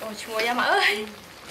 Ôi chua nha mà ơi.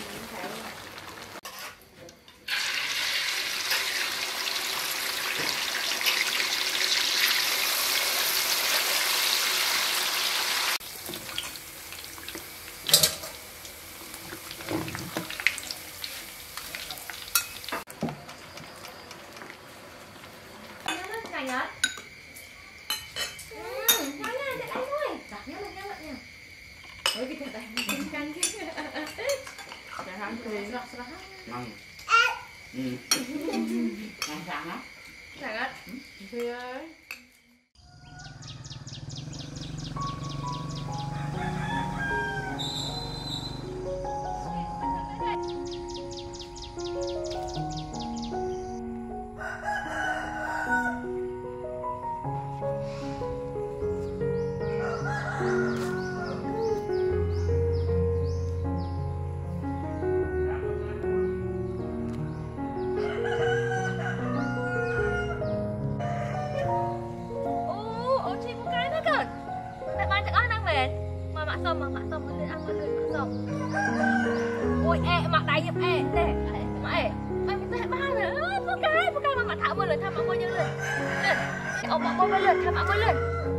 Ôi ê, mặc đầy giùm ê, nè, mà ê, mày mình thấy ba nữa, một cái mà thả mưa lên, thả mưa lên, lên, ông mặc mưa lên, thả mưa lên,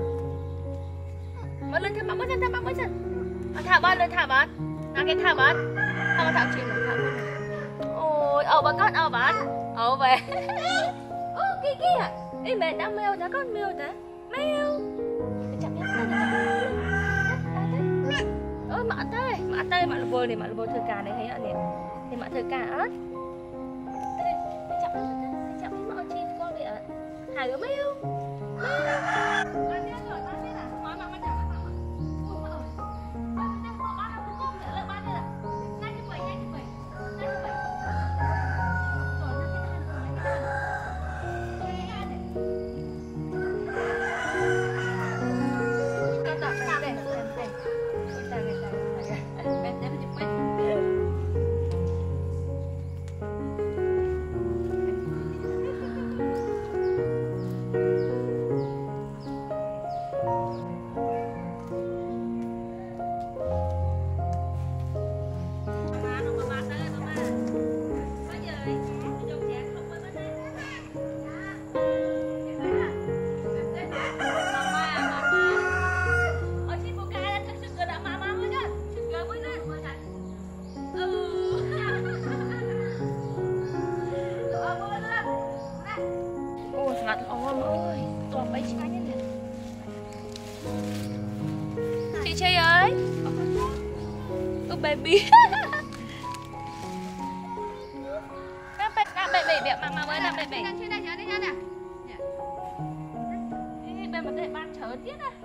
thả mưa lên, thả ba lên, thả ba, nào cái thả ba, thả chim rồi, thả mưa lên, ôi, bà con, bà, về, kia, ê mẹ đã mèo đã con mèo đã, mèo, chậm nhá, mạ tơi mạ lùbơ này, mạ lùbơ thơ cà này thấy ạ nè, thì mạ thơ cà ớt, chậm mạ chi con vậy ạ, hài ở mấy không? Chị ơi, baby, nam baby, mama ơi, nam baby. Bên mà để ban chở tiết à?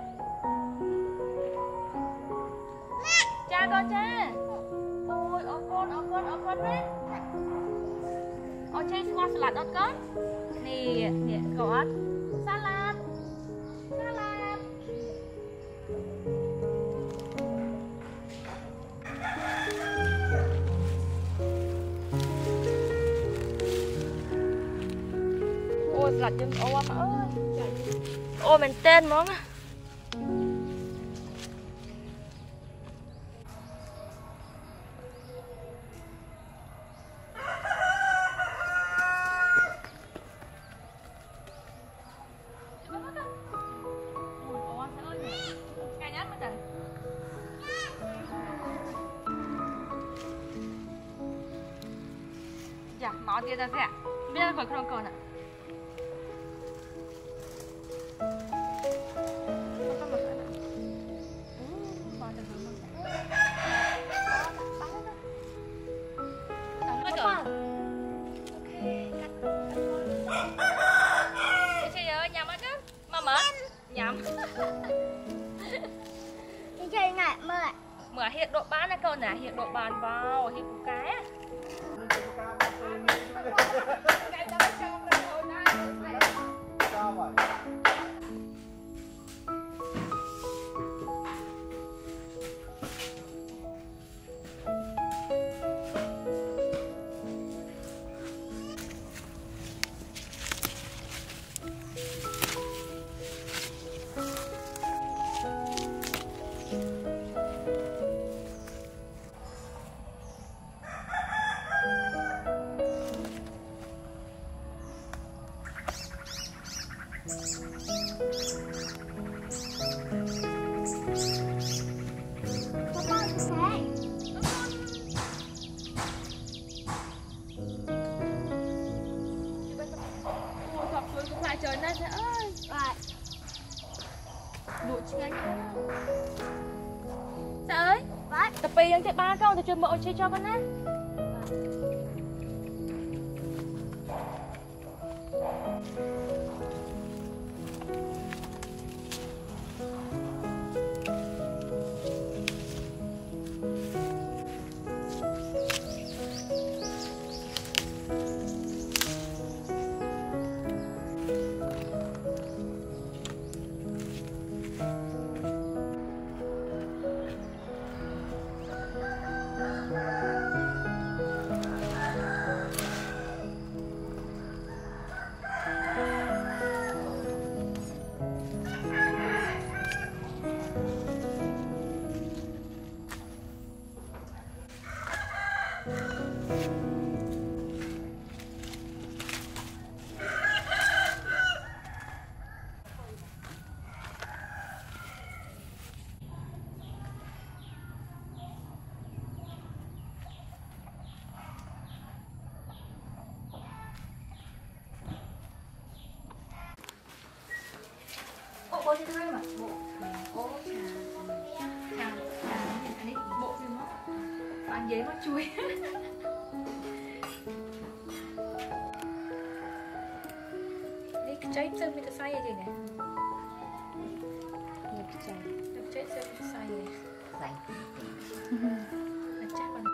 Cha con cha. Ôi, con đấy. Ôi cha con salad ớt con. Nè, có salad. Ôi salad chân ô mà ơi. Ôi mình tên món á. Dạ, máu kia ra sẽ. Bây giờ khỏi không còn ạ. Mở hiện độ bán này con nè, hiện độ bàn vào hiện củ cái á. Sao ơi? Tập bì yang chạy ba con, tôi chưa mộ chơi cho con á. Bộ cho tôi mà bộ trà anh ấy bộ thêm đó ăn giấy mắt chui đi trái sơn mình sai gì nè trái sơn mình sai gì chắc bằng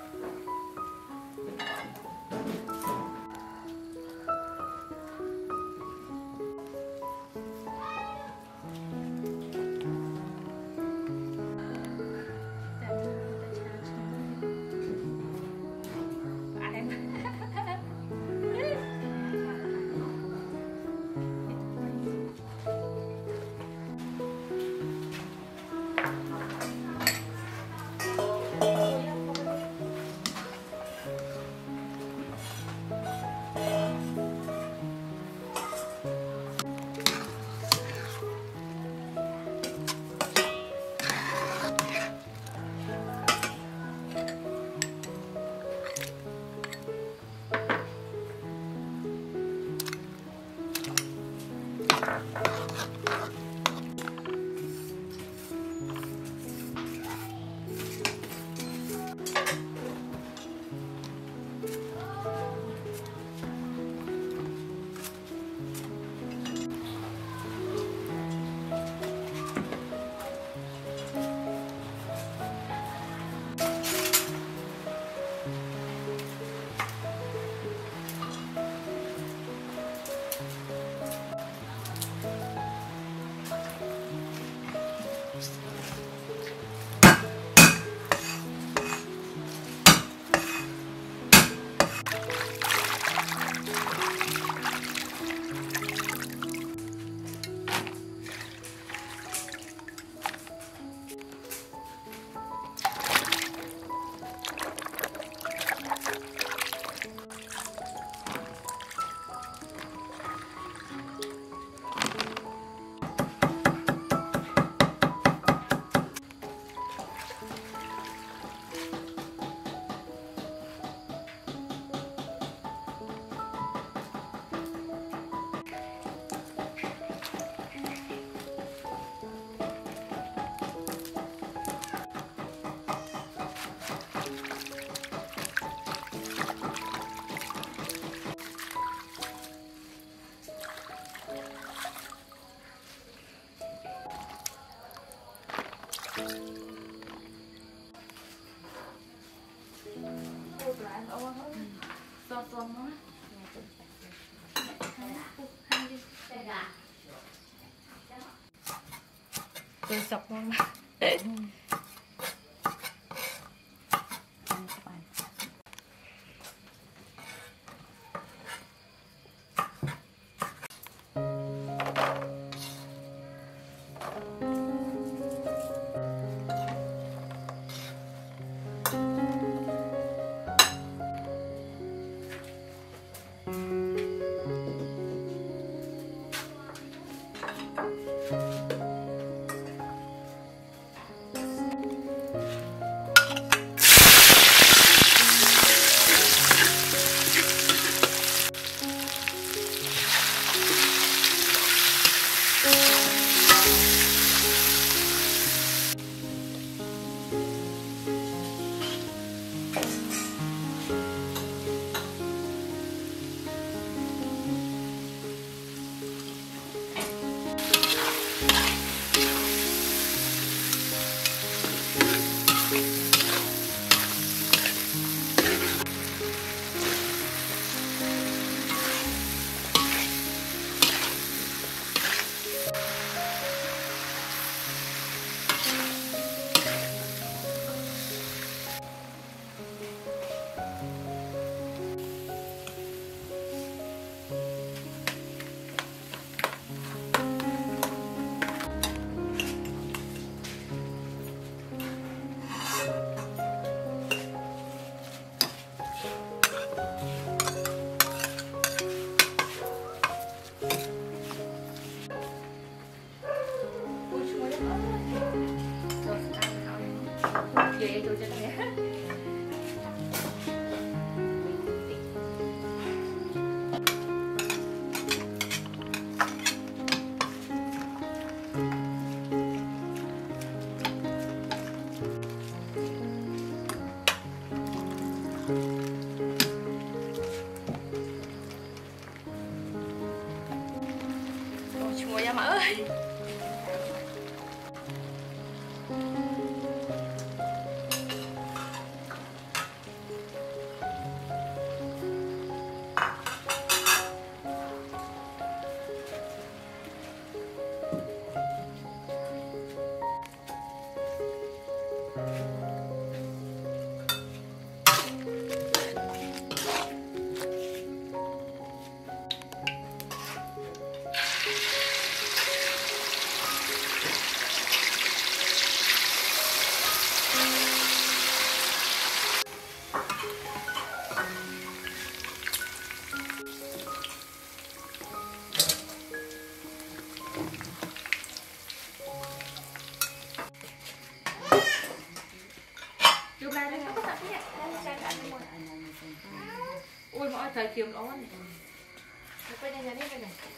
tôi sọc ngon mà. Vậy tôi cho nghe. Chua nha má ơi. Ui mọi thời kiếm đó này. Quay đây này.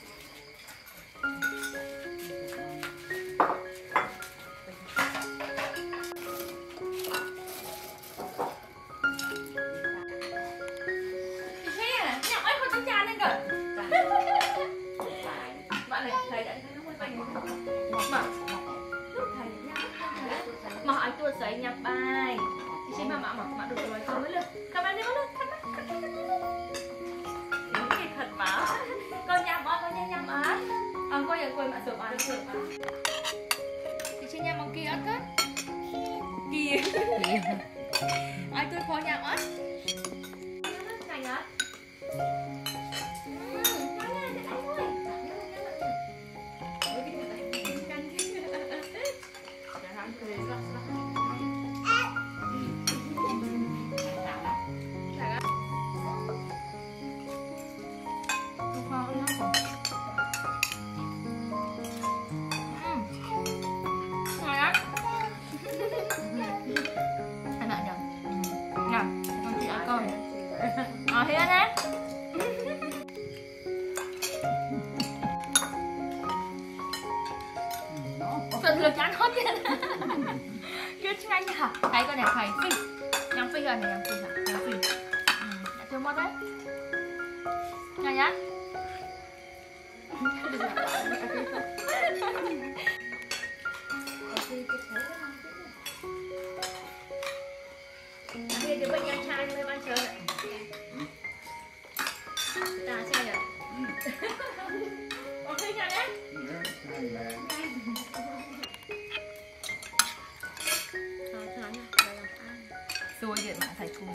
Mà anh tuột giấy nhập bài. Thì xin mà được rồi không mới lên. Các bạn đi có lên. Cái thật mà. Con nhầm á, con nhầm á. Con giờ quên mà sửa bài được mà. Thì xin nhầm bằng kia ớt á. Kìa. Anh tôi khó nhầm á. Này á. Hiên á. Tình lực chán hết vậy. Chứ nhanh hả? Thấy con này thầy phi. Nhắm phi rồi này, nhắm phi hả? Nhắm phi. Đã chưa mất đấy. Nhanh nhá. Bây giờ bên nhà trai lên ban chơi này. Ta xe rồi. Ok nha nhé. Rồi điện mà thầy cùng.